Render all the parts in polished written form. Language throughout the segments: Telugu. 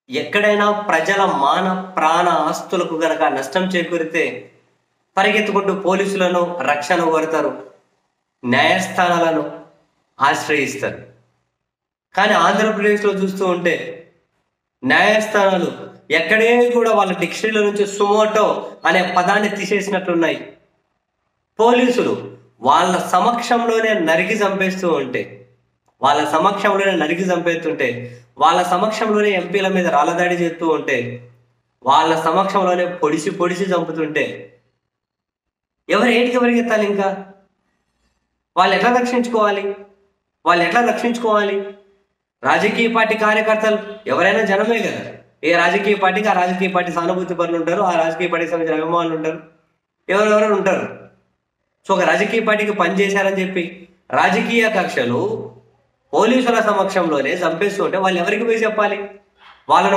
ఎక్కడైనా ప్రజల మాన ప్రాణ ఆస్తులకు గనక నష్టం చేకూరితే పరిగెత్తుకుంటూ పోలీసులను రక్షణ కోరుతారు, న్యాయస్థానాలను ఆశ్రయిస్తారు. కానీ ఆంధ్రప్రదేశ్లో చూస్తూ ఉంటే న్యాయస్థానాలు ఎక్కడే కూడా వాళ్ళ డిక్షనరీల నుంచి సుమోటో అనే పదాన్ని తీసేసినట్లున్నాయి. పోలీసులు వాళ్ళ సమక్షంలోనే నరికి చంపేస్తూ ఉంటే, వాళ్ళ సమక్షంలోనే ఎంపీల మీద రాళ్ళదాడి చేస్తూ ఉంటే, వాళ్ళ సమక్షంలోనే పొడిసి పొడిసి చంపుతుంటే ఎవరు ఏటికి పరిగెత్తాలి? ఇంకా వాళ్ళు ఎట్లా రక్షించుకోవాలి? రాజకీయ పార్టీ కార్యకర్తలు ఎవరైనా జనమే కదా. ఏ రాజకీయ పార్టీకి ఆ రాజకీయ పార్టీ సానుభూతి పనులు ఉంటారు, ఆ రాజకీయ పార్టీకి సంబంధించిన అభిమానులు ఉంటారు, ఎవరెవరు ఉంటారు. సో ఒక రాజకీయ పార్టీకి పనిచేశారని చెప్పి రాజకీయ కక్షలు పోలీసుల సమక్షంలోనే చంపేస్తూ ఉంటే వాళ్ళు ఎవరికి పోయి చెప్పాలి? వాళ్ళు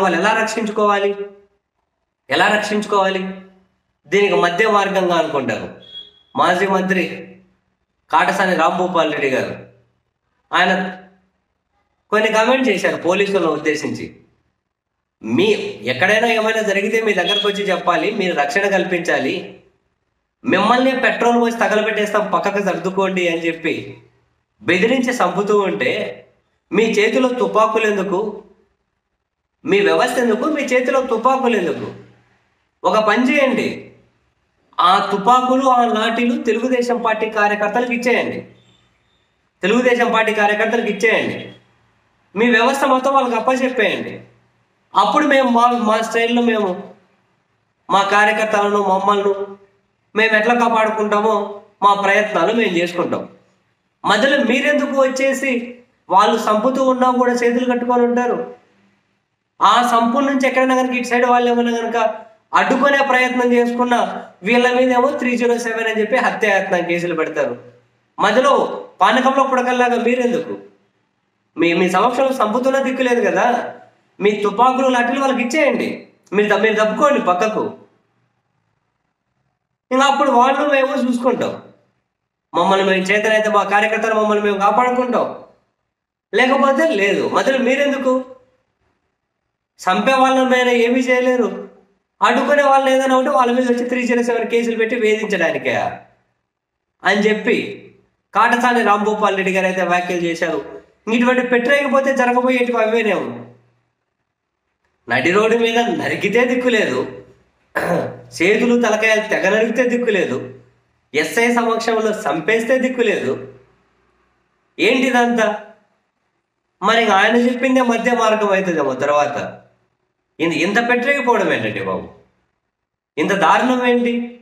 ఎలా రక్షించుకోవాలి? దీనికి మధ్య మార్గంగా అనుకుంటారు మాజీ మంత్రి కాటసాని రాంభూపాల్ రెడ్డి గారు. ఆయన కొన్ని కామెంట్ చేశారు పోలీసులను ఉద్దేశించి. ఎక్కడైనా ఏమైనా జరిగితే మీ దగ్గరకు వచ్చి చెప్పాలి, మీరు రక్షణ కల్పించాలి, మిమ్మల్ని పెట్రోల్ పోసి తగలబెట్టేస్తాం, పక్కకు సర్దుకోండి అని చెప్పి బెదిరించి చంపుతూ ఉంటే మీ చేతిలో తుపాకులు ఎందుకు? మీ వ్యవస్థ ఎందుకు? మీ చేతిలో తుపాకులు ఎందుకు? ఒక పని చేయండి, ఆ తుపాకులు ఆ లాఠీలు తెలుగుదేశం పార్టీ కార్యకర్తలకు ఇచ్చేయండి. మీ వ్యవస్థ మొత్తం వాళ్ళకి అప్పచెప్పేయండి. అప్పుడు మేము మా స్టైల్లో మేము మా కార్యకర్తలను మమ్మల్ని మేము ఎట్లా కాపాడుకుంటామో మా ప్రయత్నాలు మేము చేసుకుంటాం. మధ్యలో మీరెందుకు వచ్చేసి వాళ్ళు చంపుతూ ఉన్నా కూడా చేతులు కట్టుకొని ఉంటారు? ఆ సంపు నుంచి ఎక్కడైనా కనుక ఇటు సైడ్ వాళ్ళు ఏమైనా కనుక అడ్డుకునే ప్రయత్నం చేసుకున్నా వీళ్ళ మీద ఏమో 307 అని చెప్పి హత్యాయత్నం కేసులు పెడతారు. మధ్యలో పానకంలో పుడకల్లాగా మీరెందుకు? మీ సమక్షంలో చంపుతున్న దిక్కు లేదు కదా. మీ తుపాకులు లాంటివి వాళ్ళకి ఇచ్చేయండి, మీరు తప్పుకోండి పక్కకు. ఇంకా అప్పుడు వాళ్ళు మేము చూసుకుంటాం, మమ్మల్ని మేము చేతనైతే మా కార్యకర్తలు మమ్మల్ని మేము కాపాడుకుంటాం, లేకపోతే లేదు. మధ్యలో మీరెందుకు? చంపే వాళ్ళ మీద ఏమీ చేయలేరు, అడ్డుకునే వాళ్ళని ఏదైనా ఉంటే వాళ్ళ మీద వచ్చి 307 కేసులు పెట్టి వేధించడానికే అని చెప్పి కాటసాని రాంభూపాల్ రెడ్డి గారు అయితే వ్యాఖ్యలు చేశారు. ఇటువంటి పెట్టలేకపోతే జరగబోయేటివి అవేనేమో. నడి రోడ్డు మీద నరికితే దిక్కులేదు, చేతులు తలకాయలు తెగ నరికితే దిక్కులేదు, ఎస్ఐ సమక్షంలో చంపేస్తే దిక్కులేదు. ఏంటిదంతా? మరి ఆయన చెప్పిందే మధ్య మార్గం అవుతుందేమో తర్వాత. ఇంత పెట్టలేకపోవడం ఏంటండి బాబు? ఇంత దారుణం ఏంటి?